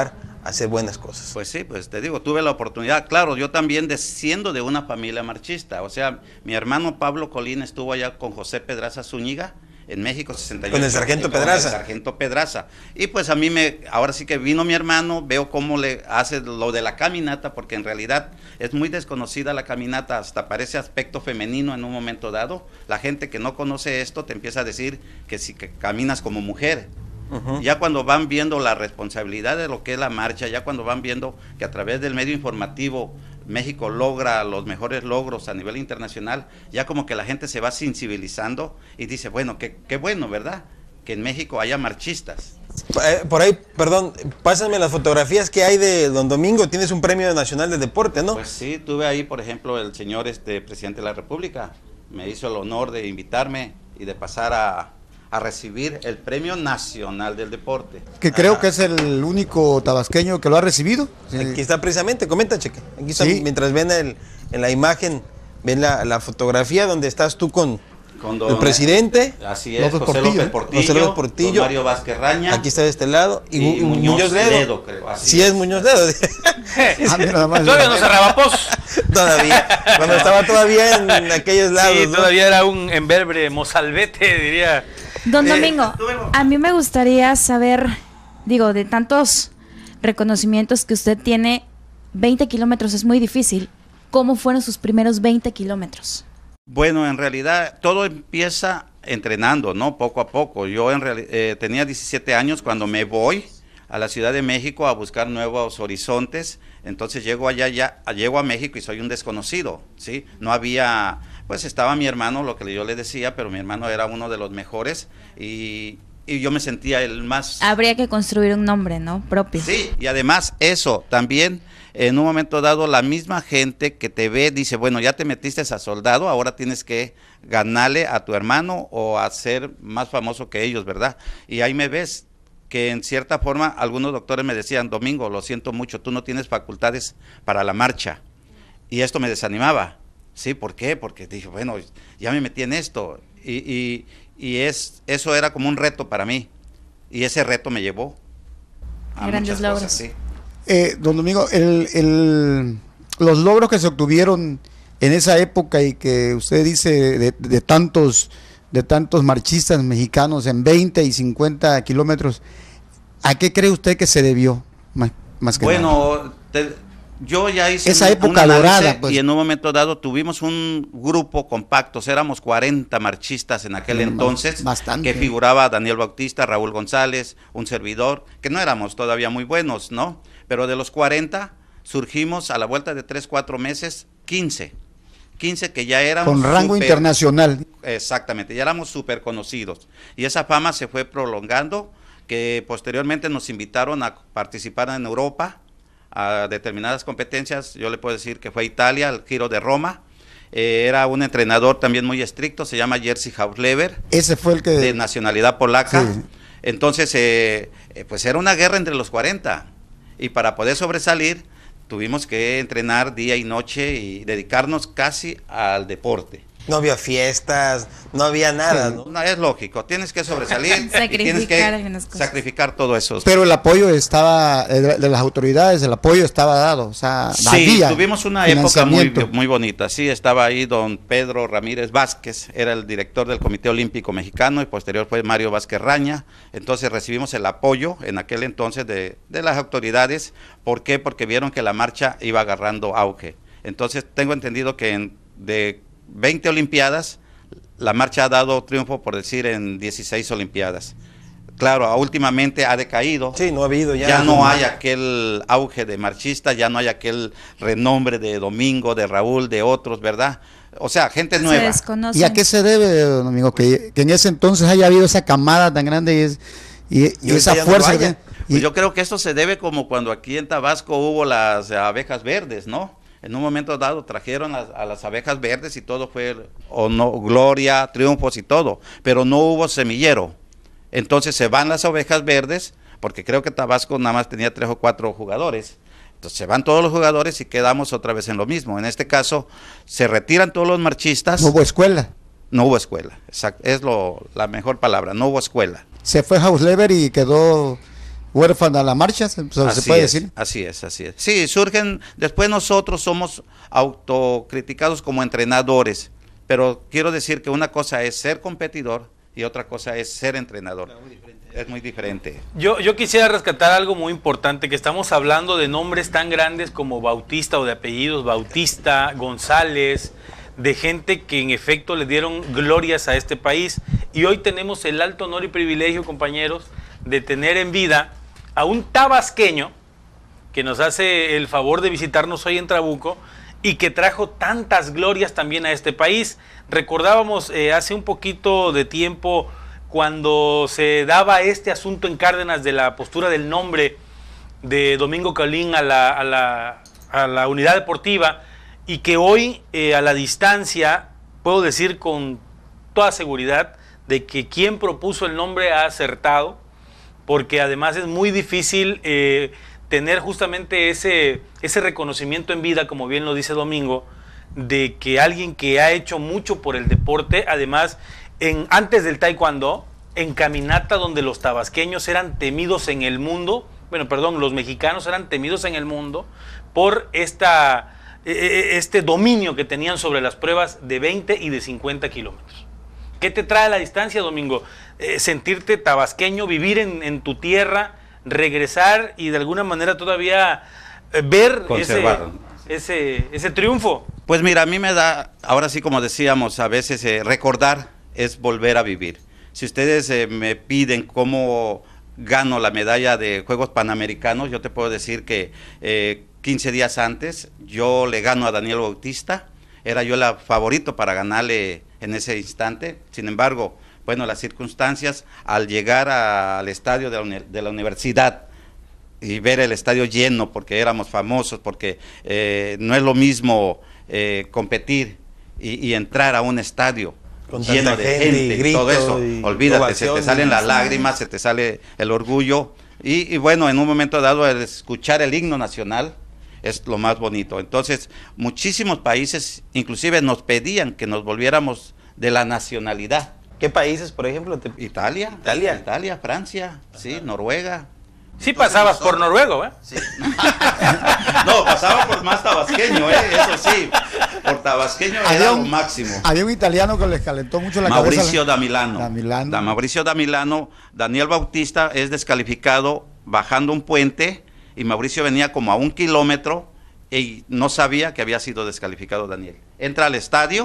hacer buenas cosas. Pues sí, pues te digo, tuve la oportunidad, claro, yo también de, siendo de una familia marchista, o sea, mi hermano Pablo Colín estuvo allá con José Pedraza Zúñiga, en México sesenta y ocho. Con el sargento con Pedraza. el sargento Pedraza. Y pues a mí me, ahora sí que vino mi hermano, veo cómo le hace lo de la caminata, porque en realidad es muy desconocida la caminata, hasta parece aspecto femenino en un momento dado. La gente que no conoce esto te empieza a decir que si que caminas como mujer. Uh-huh. Ya cuando van viendo la responsabilidad de lo que es la marcha, ya cuando van viendo que a través del medio informativo México logra los mejores logros a nivel internacional, ya como que la gente se va sensibilizando y dice, bueno, qué, qué bueno, ¿verdad? Que en México haya marchistas. Eh, por ahí, perdón, pásame las fotografías que hay de don Domingo. Tienes un premio nacional de deporte, ¿no? Pues sí, tuve ahí, por ejemplo, el señor este presidente de la República me hizo el honor de invitarme y de pasar a, a recibir el premio nacional del deporte. Que creo Ajá. que es el único tabasqueño que lo ha recibido. Aquí está precisamente, comenta, Cheque. Aquí está, ¿sí? Mientras ven el, en la imagen, ven la, la fotografía donde estás tú con, con don, el presidente. Así es, López José Portillo, López Portillo, José López Portillo Mario Vázquez Raña. Aquí está de este lado. Y, y Muñoz, Muñoz Ledo. Ledo creo, así sí, es. es Muñoz Ledo. ah, mira, todavía no cerraba Pos. Todavía, cuando estaba todavía en aquellos lados. Sí, ¿no? Todavía era un enverbre mozalbete, diría. Don Eh, Domingo, a mí me gustaría saber, digo, de tantos reconocimientos que usted tiene, veinte kilómetros es muy difícil. ¿Cómo fueron sus primeros veinte kilómetros? Bueno, en realidad todo empieza entrenando, ¿no? Poco a poco. Yo en reali- eh, tenía diecisiete años cuando me voy a la Ciudad de México a buscar nuevos horizontes. Entonces llego allá, ya, llego a México y soy un desconocido, ¿sí? No había, pues estaba mi hermano, lo que yo le decía, pero mi hermano era uno de los mejores y, y yo me sentía el más... Habría que construir un nombre, ¿no? Propio. Sí, y además eso, también en un momento dado la misma gente que te ve dice, bueno, ya te metiste a soldado, ahora tienes que ganarle a tu hermano o a ser más famoso que ellos, ¿verdad? Y ahí me ves que en cierta forma algunos doctores me decían, Domingo, lo siento mucho, tú no tienes facultades para la marcha. Y esto me desanimaba. ¿Sí? ¿Por qué? Porque dije, bueno, ya me metí en esto. Y, y, y es, eso era como un reto para mí. Y ese reto me llevó a grandes muchas logros. cosas, sí. Eh, don Domingo, el, el, los logros que se obtuvieron en esa época y que usted dice de, de tantos de tantos marchistas mexicanos en veinte y cincuenta kilómetros, ¿a qué cree usted que se debió? Más, más que bueno, nada. Te, yo ya hice esa un, época un dorada, pues. Y en un momento dado tuvimos un grupo compacto, éramos cuarenta marchistas en aquel entonces, bastante. Que figuraba Daniel Bautista, Raúl González, un servidor, que no éramos todavía muy buenos, ¿no? Pero de los cuarenta surgimos a la vuelta de tres, cuatro meses, quince. quince que ya éramos con rango super, internacional. Exactamente, ya éramos súper conocidos. Y esa fama se fue prolongando, que posteriormente nos invitaron a participar en Europa, a determinadas competencias. Yo le puedo decir que fue a Italia, al Giro de Roma. Eh, era un entrenador también muy estricto, se llama Jerzy Hausleber. Ese fue el que... De nacionalidad polaca. Sí. Entonces, eh, eh, pues era una guerra entre los cuarenta. Y para poder sobresalir, tuvimos que entrenar día y noche y dedicarnos casi al deporte. No había fiestas, no había nada, Sí, ¿no? no, es lógico, tienes que sobresalir y tienes Sacrificar que algunas cosas. sacrificar todo eso. Pero el apoyo estaba, eh, de, de las autoridades, el apoyo estaba dado, o sea, Sí, había tuvimos una época muy, financiamiento. muy bonita. Sí, estaba ahí don Pedro Ramírez Vázquez, era el director del Comité Olímpico Mexicano y posterior fue Mario Vázquez Raña. Entonces recibimos el apoyo en aquel entonces de, de las autoridades. ¿Por qué? Porque vieron que la marcha iba agarrando auge. Entonces tengo entendido que en, de veinte Olimpiadas, la marcha ha dado triunfo, por decir, en dieciséis Olimpiadas. Claro, últimamente ha decaído. Sí, no ha habido ya. Ya no hay aquel auge de marchista, ya no hay aquel renombre de Domingo, de Raúl, de otros, ¿verdad? O sea, gente Se nueva. desconocen. ¿Y a qué se debe, don amigo, que, que en ese entonces haya habido esa camada tan grande y, es, y, y Y esa ahorita ya no fuerza? lo que- haya. Pues yo creo que esto se debe como cuando aquí en Tabasco hubo las abejas verdes, ¿no? En un momento dado trajeron las, a las abejas verdes y todo fue o no, gloria, triunfos y todo, pero no hubo semillero. Entonces se van las ovejas verdes, porque creo que Tabasco nada más tenía tres o cuatro jugadores. Entonces se van todos los jugadores y quedamos otra vez en lo mismo. En este caso se retiran todos los marchistas. No hubo escuela. No hubo escuela, exacto, es lo, la mejor palabra, no hubo escuela. Se fue Hausleber y quedó huérfana la marcha, se, se Así puede es, decir. Así es, así es. Sí, surgen, después nosotros somos autocriticados como entrenadores, pero quiero decir que una cosa es ser competidor y otra cosa es ser entrenador. Es muy diferente. Yo, yo quisiera rescatar algo muy importante, que estamos hablando de nombres tan grandes como Bautista o de apellidos Bautista, González, de gente que en efecto le dieron glorias a este país, y hoy tenemos el alto honor y privilegio, compañeros, de tener en vida a un tabasqueño que nos hace el favor de visitarnos hoy en Trabuco y que trajo tantas glorias también a este país. Recordábamos eh, hace un poquito de tiempo cuando se daba este asunto en Cárdenas de la postura del nombre de Domingo Colín a la, a la, a la unidad deportiva, y que hoy eh, a la distancia puedo decir con toda seguridad de que quien propuso el nombre ha acertado, porque además es muy difícil eh, tener justamente ese, ese reconocimiento en vida, como bien lo dice Domingo, de que alguien que ha hecho mucho por el deporte, además en, antes del taekwondo, en caminata donde los tabasqueños eran temidos en el mundo, bueno, perdón, los mexicanos eran temidos en el mundo por esta, este dominio que tenían sobre las pruebas de veinte y de cincuenta kilómetros. ¿Qué te trae a la distancia, Domingo? Eh, sentirte tabasqueño, vivir en, en tu tierra, regresar y de alguna manera todavía eh, ver ese, ese, ese triunfo. Pues mira, a mí me da, ahora sí como decíamos, a veces eh, recordar es volver a vivir. Si ustedes eh, me piden cómo gano la medalla de Juegos Panamericanos, yo te puedo decir que eh, quince días antes yo le gano a Daniel Bautista, era yo el favorito para ganarle en ese instante. Sin embargo, bueno, las circunstancias, al llegar a, al estadio de la, de la universidad y ver el estadio lleno, porque éramos famosos, porque eh, no es lo mismo eh, competir y, y entrar a un estadio con lleno de gente, gente y gritos, todo eso, y olvídate, se te salen las lágrimas, se te sale el orgullo, y, y bueno, en un momento dado el escuchar el himno nacional es lo más bonito. Entonces, muchísimos países inclusive nos pedían que nos volviéramos de la nacionalidad. ¿Qué países, por ejemplo? Te... Italia, Italia, Italia, Francia, ajá, sí, Noruega. Sí. Entonces, pasabas nosotros, por noruego, ¿eh? Sí. No, pasaba por más tabasqueño, ¿eh? Eso sí, por tabasqueño era un, lo máximo. Había un italiano que les calentó mucho la Mauricio cabeza. Mauricio da Milano. Da Milano. Da Mauricio da Milano. Daniel Bautista es descalificado bajando un puente y Mauricio venía como a un kilómetro y no sabía que había sido descalificado Daniel. Entra al estadio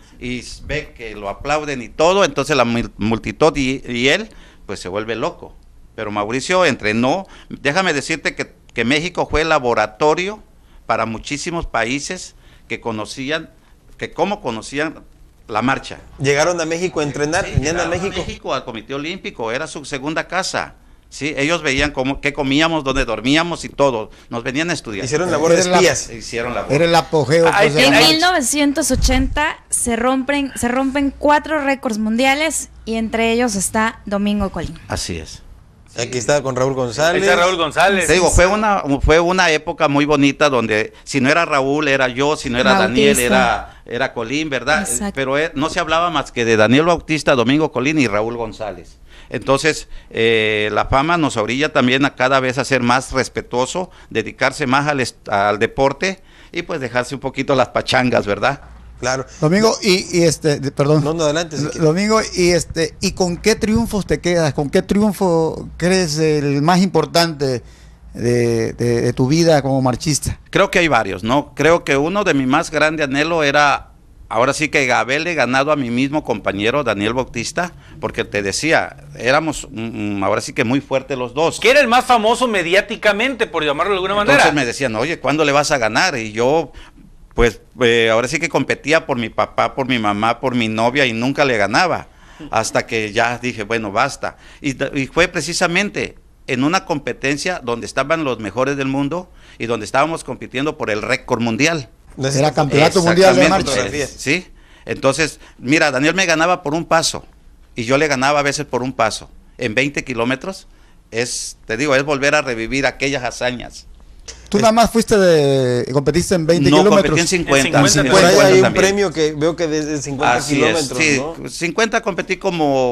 y ve que lo aplauden y todo, entonces la multitud y, y él pues se vuelve loco. Pero Mauricio entrenó. Déjame decirte que, que México fue el laboratorio para muchísimos países que conocían, que cómo conocían la marcha. Llegaron a México a entrenar, sí, venían a México. a México al Comité Olímpico, era su segunda casa. Sí, ellos veían cómo, qué comíamos, dónde dormíamos y todo. Nos venían a estudiar. Hicieron labor de espías. La, hicieron labor. Era el apogeo. Pues, en mil novecientos ochenta se rompen, se rompen cuatro récords mundiales y entre ellos está Domingo Colín. Así es. Sí. Aquí está con Raúl González. Ahí está Raúl González. Te digo, fue una, fue una época muy bonita donde si no era Raúl era yo, si no era Bautista. Daniel era, era Colín, ¿verdad? Exacto. Pero eh, no se hablaba más que de Daniel Bautista, Domingo Colín y Raúl González. Entonces, eh, la fama nos orilla también a cada vez a ser más respetuoso, dedicarse más al, al deporte y pues dejarse un poquito las pachangas, ¿verdad? Claro. Domingo, y, y este, perdón. No, no, adelante. Si Domingo, y este, ¿y con qué triunfos te quedas? ¿Con qué triunfo crees el más importante de, de, de tu vida como marchista? Creo que hay varios, ¿no? Creo que uno de mis más grandes anhelos era, ahora sí que haberle ganado a mi mismo compañero Daniel Bautista, porque te decía, éramos um, ahora sí que muy fuertes los dos. Que era el más famoso mediáticamente, por llamarlo de alguna manera. Entonces me decían, oye, ¿cuándo le vas a ganar? Y yo, pues, eh, ahora sí que competía por mi papá, por mi mamá, por mi novia y nunca le ganaba. Hasta que ya dije, bueno, basta. Y, y fue precisamente en una competencia donde estaban los mejores del mundo y donde estábamos compitiendo por el récord mundial. Era campeonato mundial de marcha. Sí, entonces, mira, Daniel me ganaba por un paso y yo le ganaba a veces por un paso. En veinte kilómetros, es, te digo, es volver a revivir aquellas hazañas. Tú nada más fuiste de, competiste en veinte no, kilómetros. No, competí en cincuenta. En cincuenta, cincuenta hay un premio que veo que desde cincuenta Así kilómetros, es, sí, ¿no? cincuenta competí como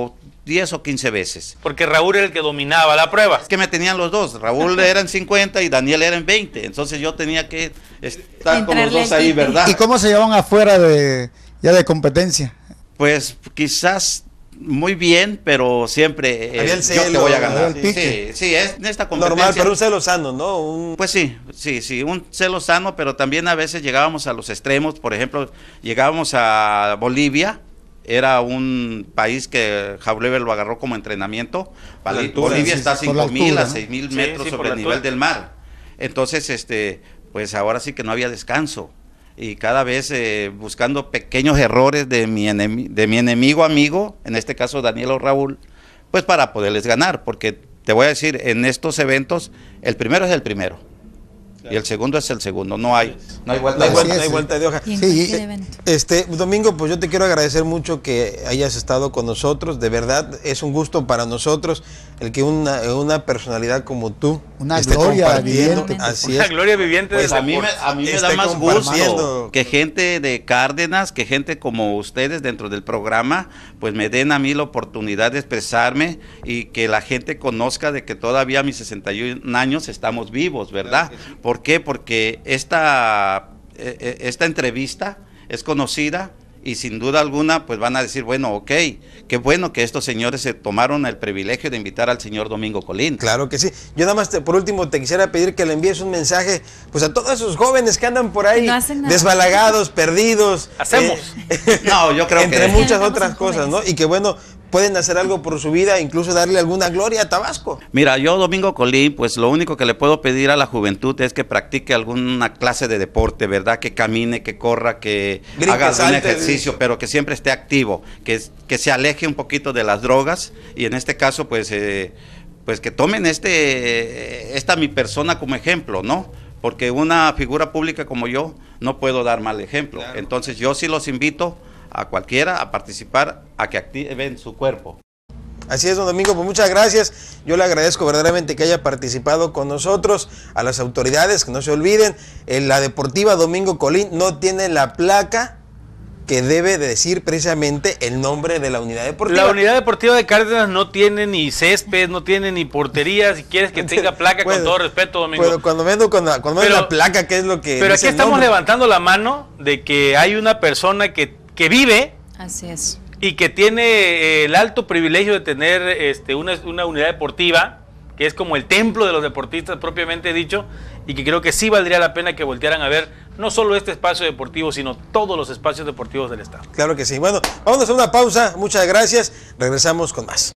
diez o quince veces. Porque Raúl era el que dominaba la prueba. Es que me tenían los dos, Raúl era en cincuenta y Daniel era en veinte, entonces yo tenía que estar con los dos ahí, ¿verdad? ¿Y cómo se llevan afuera de ya de competencia? Pues quizás muy bien, pero siempre Había eh, el yo celo, te voy a ¿verdad? ganar. El Sí, sí, sí, es en esta competencia. Normal, pero un celo sano, ¿no? Un... Pues sí, sí, sí, un celo sano, pero también a veces llegábamos a los extremos. Por ejemplo, llegábamos a Bolivia, era un país que Jaulever lo agarró como entrenamiento. La altura, Bolivia sí, está a sí, por la cinco mil a altura, ¿no? seis mil Sí, metros sí, por sobre la el nivel altura. del mar. Entonces, este, pues ahora sí que no había descanso. Y cada vez eh, buscando pequeños errores de mi, enemi- de mi enemigo amigo, en este caso Daniel o Raúl, pues para poderles ganar, porque te voy a decir, en estos eventos, el primero es el primero, claro, y el segundo es el segundo, no hay, no hay vuelta, No hay de vuelta, hoja. no hay vuelta de hoja. Y en Sí, cualquier eh, evento. este Domingo, pues yo te quiero agradecer mucho que hayas estado con nosotros, de verdad es un gusto para nosotros el que una, una personalidad como tú Una esté gloria compartiendo, viviente. así Una es. gloria viviente Pues del A mí me, deporte. a mí me Esté da más compartiendo. gusto que gente de Cárdenas, que gente como ustedes dentro del programa, pues me den a mí la oportunidad de expresarme y que la gente conozca de que todavía a mis sesenta y un años estamos vivos, ¿verdad? ¿Por qué? Porque esta, eh, esta entrevista es conocida y sin duda alguna pues van a decir, bueno, ok, qué bueno que estos señores se tomaron el privilegio de invitar al señor Domingo Colín. Claro que sí. Yo nada más, te- por último, te quisiera pedir que le envíes un mensaje pues a todos esos jóvenes que andan por ahí No hacen nada. desbalagados, perdidos. Hacemos. eh, No, yo creo entre que... muchas Estamos otras en cosas, ¿no? jóvenes. Y que bueno, pueden hacer algo por su vida, incluso darle alguna gloria a Tabasco. Mira, yo Domingo Colín, pues lo único que le puedo pedir a la juventud es que practique alguna clase de deporte, ¿verdad? Que camine, que corra, que Grite, haga algún salte, ejercicio, pero que siempre esté activo, que, que se aleje un poquito de las drogas y en este caso, pues, eh, pues que tomen este, esta mi persona como ejemplo, ¿no? Porque una figura pública como yo no puedo dar mal ejemplo. Entonces yo sí los invito a cualquiera a participar, a que activen su cuerpo. Así es, don Domingo, pues muchas gracias. Yo le agradezco verdaderamente que haya participado con nosotros, a las autoridades, que no se olviden, en la Deportiva Domingo Colín no tiene la placa que debe de decir precisamente el nombre de la unidad deportiva. La unidad deportiva de Cárdenas no tiene ni césped, no tiene ni portería. Si quieres que tenga placa, Puedo, con todo respeto, Domingo. Pero cuando vendo con la, cuando vendo Pero- la placa, ¿qué es lo que Pero dice aquí el estamos nombre? levantando la mano de que hay una persona que, que vive Así es. y que tiene eh, el alto privilegio de tener este, una, una unidad deportiva, que es como el templo de los deportistas propiamente dicho, y que creo que sí valdría la pena que voltearan a ver no solo este espacio deportivo, sino todos los espacios deportivos del estado. Claro que sí. Bueno, vamos a una pausa. Muchas gracias. Regresamos con más.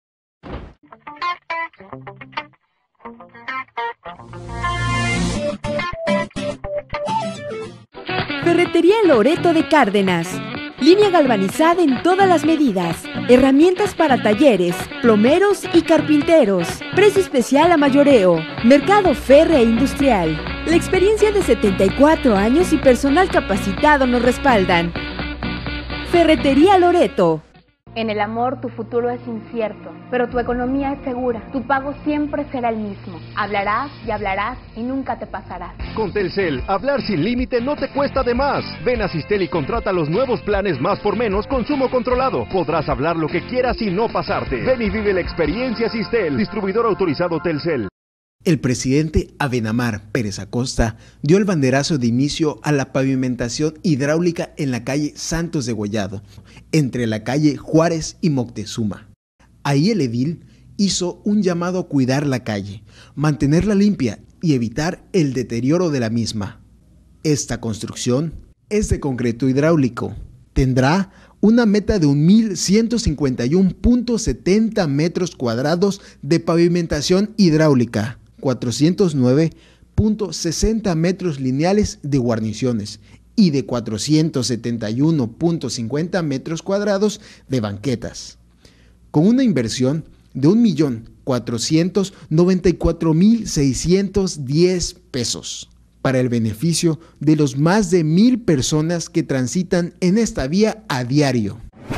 Ferretería Loreto de Cárdenas. Línea galvanizada en todas las medidas. Herramientas para talleres, plomeros y carpinteros. Precio especial a mayoreo. Mercado férrea e industrial. La experiencia de setenta y cuatro años y personal capacitado nos respaldan. Ferretería Loreto. En el amor tu futuro es incierto, pero tu economía es segura. Tu pago siempre será el mismo. Hablarás y hablarás y nunca te pasarás. Con Telcel, hablar sin límite no te cuesta de más. Ven a Sistel y contrata los nuevos planes más por menos, consumo controlado. Podrás hablar lo que quieras y no pasarte. Ven y vive la experiencia Sistel. Distribuidor autorizado Telcel. El presidente Abenamar Pérez Acosta dio el banderazo de inicio a la pavimentación hidráulica en la calle Santos de Gollado, entre la calle Juárez y Moctezuma. Ahí el edil hizo un llamado a cuidar la calle, mantenerla limpia y evitar el deterioro de la misma. Esta construcción es de concreto hidráulico. Tendrá una meta de mil ciento cincuenta y uno punto setenta metros cuadrados de pavimentación hidráulica, cuatrocientos nueve punto sesenta metros lineales de guarniciones y de cuatrocientos setenta y uno punto cincuenta metros cuadrados de banquetas, con una inversión de un millón cuatrocientos noventa y cuatro mil seiscientos diez pesos, para el beneficio de los más de mil personas que transitan en esta vía a diario.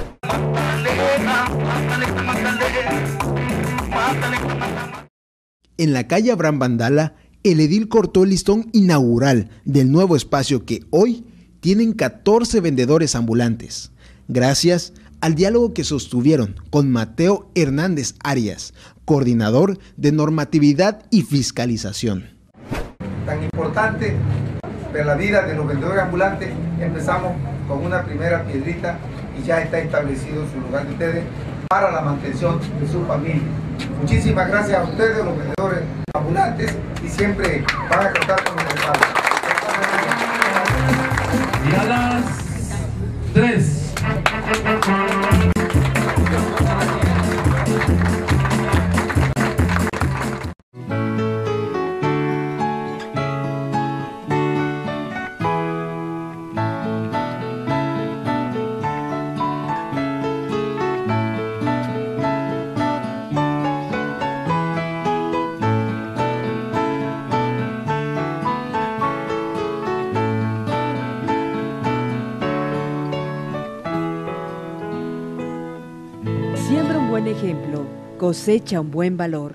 En la calle Abraham Vandala, el edil cortó el listón inaugural del nuevo espacio que hoy tienen catorce vendedores ambulantes, gracias al diálogo que sostuvieron con Mateo Hernández Arias, coordinador de normatividad y fiscalización. Tan importante de la vida de los vendedores ambulantes, empezamos con una primera piedrita y ya está establecido su lugar de ustedes para la mantención de su familia. Muchísimas gracias a ustedes, los vendedores ambulantes, y siempre van a contar con mi respaldo. Y a las tres. Siembra un buen ejemplo, cosecha un buen valor.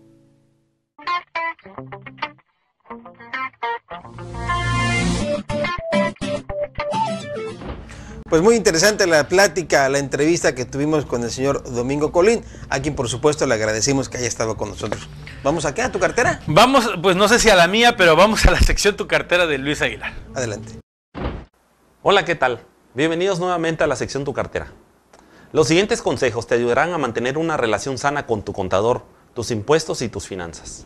Pues muy interesante la plática, la entrevista que tuvimos con el señor Domingo Colín, a quien por supuesto le agradecemos que haya estado con nosotros. ¿Vamos a qué? ¿A tu cartera? Vamos, pues no sé si a la mía, pero vamos a la sección Tu Cartera de Luis Aguilar. Adelante. Hola, ¿qué tal? Bienvenidos nuevamente a la sección Tu Cartera. Los siguientes consejos te ayudarán a mantener una relación sana con tu contador, tus impuestos y tus finanzas.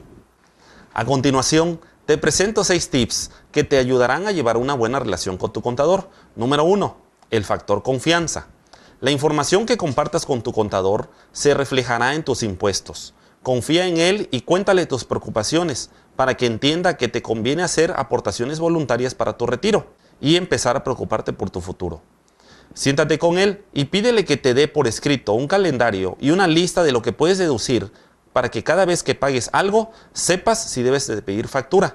A continuación, te presento seis tips que te ayudarán a llevar una buena relación con tu contador. Número uno, el factor confianza. La información que compartas con tu contador se reflejará en tus impuestos. Confía en él y cuéntale tus preocupaciones para que entienda que te conviene hacer aportaciones voluntarias para tu retiro y empezar a preocuparte por tu futuro. Siéntate con él y pídele que te dé por escrito un calendario y una lista de lo que puedes deducir para que cada vez que pagues algo sepas si debes de pedir factura.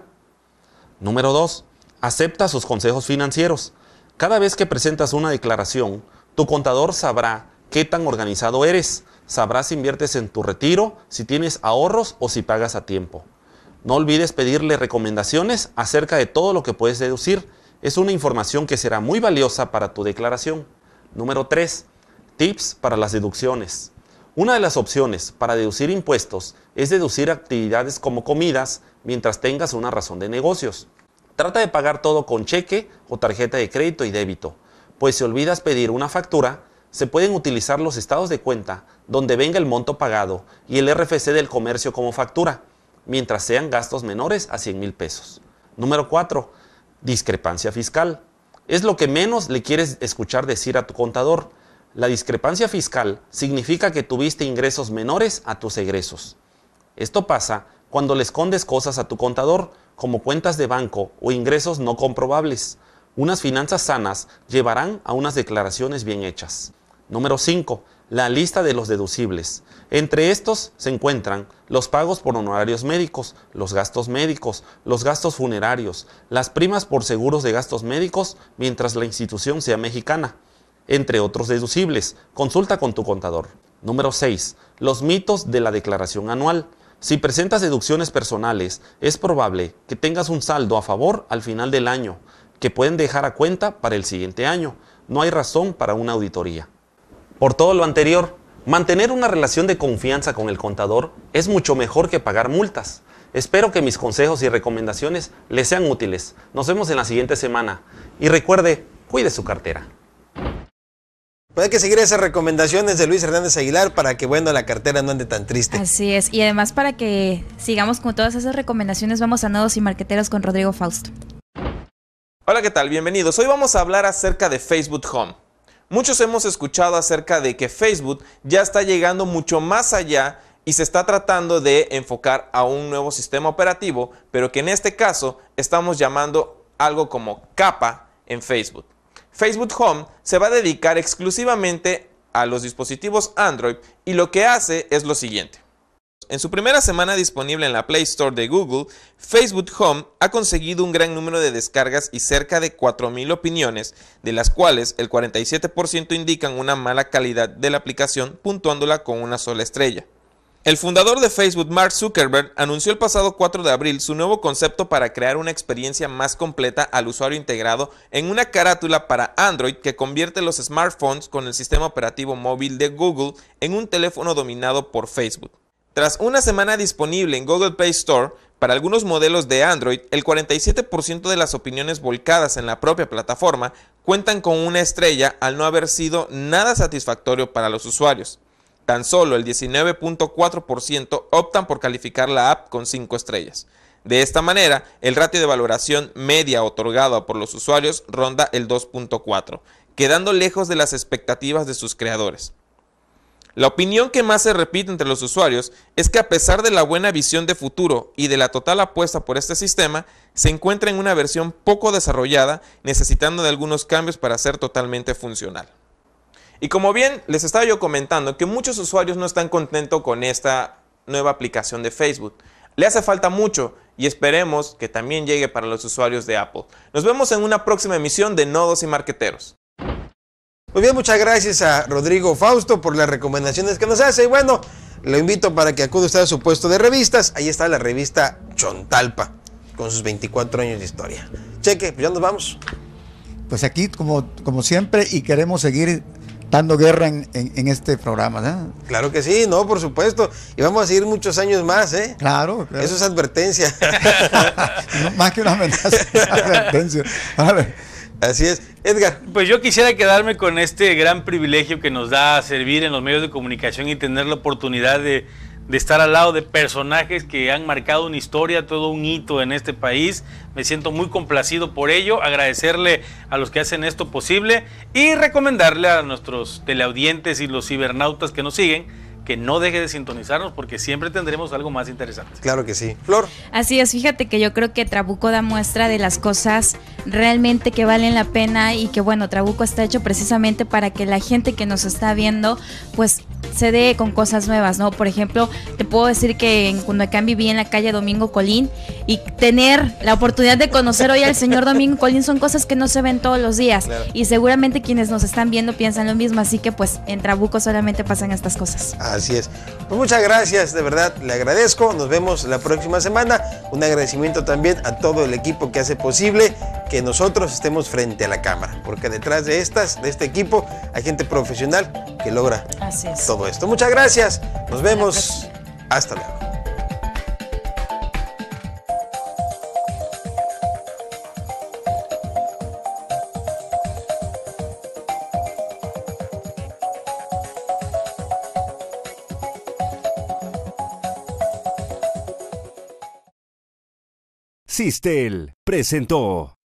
Número dos. Acepta sus consejos financieros. Cada vez que presentas una declaración, tu contador sabrá qué tan organizado eres, sabrá si inviertes en tu retiro, si tienes ahorros o si pagas a tiempo. No olvides pedirle recomendaciones acerca de todo lo que puedes deducir. Es una información que será muy valiosa para tu declaración. Número tres. Tips para las deducciones. Una de las opciones para deducir impuestos es deducir actividades como comidas mientras tengas una razón de negocios. Trata de pagar todo con cheque o tarjeta de crédito y débito, pues si olvidas pedir una factura, se pueden utilizar los estados de cuenta donde venga el monto pagado y el R F C del comercio como factura, mientras sean gastos menores a cien mil pesos. Número cuatro. Discrepancia fiscal. Es lo que menos le quieres escuchar decir a tu contador. La discrepancia fiscal significa que tuviste ingresos menores a tus egresos. Esto pasa cuando le escondes cosas a tu contador, como cuentas de banco o ingresos no comprobables. Unas finanzas sanas llevarán a unas declaraciones bien hechas. Número cinco. La lista de los deducibles. Entre estos se encuentran los pagos por honorarios médicos, los gastos médicos, los gastos funerarios, las primas por seguros de gastos médicos mientras la institución sea mexicana, entre otros deducibles. Consulta con tu contador. Número seis. Los mitos de la declaración anual. Si presentas deducciones personales, es probable que tengas un saldo a favor al final del año, que pueden dejar a cuenta para el siguiente año. No hay razón para una auditoría. Por todo lo anterior, mantener una relación de confianza con el contador es mucho mejor que pagar multas. Espero que mis consejos y recomendaciones les sean útiles. Nos vemos en la siguiente semana. Y recuerde, cuide su cartera. Pues hay que seguir esas recomendaciones de Luis Hernández Aguilar para que, bueno, la cartera no ande tan triste. Así es. Y además, para que sigamos con todas esas recomendaciones, vamos a Nodos y Marqueteros con Rodrigo Fausto. Hola, ¿qué tal? Bienvenidos. Hoy vamos a hablar acerca de Facebook Home. Muchos hemos escuchado acerca de que Facebook ya está llegando mucho más allá y se está tratando de enfocar a un nuevo sistema operativo, pero que en este caso estamos llamando algo como capa en Facebook. Facebook Home se va a dedicar exclusivamente a los dispositivos Android y lo que hace es lo siguiente. En su primera semana disponible en la Play Store de Google, Facebook Home ha conseguido un gran número de descargas y cerca de cuatro mil opiniones, de las cuales el cuarenta y siete por ciento indican una mala calidad de la aplicación, puntuándola con una sola estrella. El fundador de Facebook, Mark Zuckerberg, anunció el pasado cuatro de abril su nuevo concepto para crear una experiencia más completa al usuario integrado en una carátula para Android que convierte los smartphones con el sistema operativo móvil de Google en un teléfono dominado por Facebook. Tras una semana disponible en Google Play Store, para algunos modelos de Android, el cuarenta y siete por ciento de las opiniones volcadas en la propia plataforma cuentan con una estrella al no haber sido nada satisfactorio para los usuarios. Tan solo el diecinueve punto cuatro por ciento optan por calificar la app con cinco estrellas. De esta manera, el ratio de valoración media otorgado por los usuarios ronda el dos punto cuatro, quedando lejos de las expectativas de sus creadores. La opinión que más se repite entre los usuarios es que a pesar de la buena visión de futuro y de la total apuesta por este sistema, se encuentra en una versión poco desarrollada, necesitando de algunos cambios para ser totalmente funcional. Y como bien les estaba yo comentando, que muchos usuarios no están contentos con esta nueva aplicación de Facebook. Le hace falta mucho y esperemos que también llegue para los usuarios de Apple. Nos vemos en una próxima emisión de Nodos y Marqueteros. Muy bien, muchas gracias a Rodrigo Fausto por las recomendaciones que nos hace. Y bueno, lo invito para que acude usted a su puesto de revistas. Ahí está la revista Chontalpa, con sus veinticuatro años de historia. Cheque, pues ya nos vamos. Pues aquí, como, como siempre, y queremos seguir dando guerra en, en, en este programa, ¿eh? Claro que sí, no, por supuesto. Y vamos a seguir muchos años más, ¿eh? Claro, claro. Eso es advertencia. No, más que una amenaza, una advertencia. A ver. Así es. Edgar. Pues yo quisiera quedarme con este gran privilegio que nos da servir en los medios de comunicación y tener la oportunidad de, de estar al lado de personajes que han marcado una historia, todo un hito en este país. Me siento muy complacido por ello, agradecerle a los que hacen esto posible y recomendarle a nuestros teleaudientes y los cibernautas que nos siguen que no deje de sintonizarnos porque siempre tendremos algo más interesante. Claro que sí. Flor. Así es, fíjate que yo creo que Trabuco da muestra de las cosas realmente que valen la pena y que bueno, Trabuco está hecho precisamente para que la gente que nos está viendo pues se dé con cosas nuevas, ¿no? Por ejemplo, te puedo decir que en Cunduacán viví en la calle Domingo Colín y tener la oportunidad de conocer hoy al señor Domingo Colín son cosas que no se ven todos los días. Claro. Y seguramente quienes nos están viendo piensan lo mismo, así que pues en Trabuco solamente pasan estas cosas. Así es. Pues muchas gracias, de verdad, le agradezco. Nos vemos la próxima semana. Un agradecimiento también a todo el equipo que hace posible que nosotros estemos frente a la cámara, porque detrás de estas, de este equipo, hay gente profesional que logra Así es. todo esto. Muchas gracias. Nos vemos. Hasta luego. Sistel presentó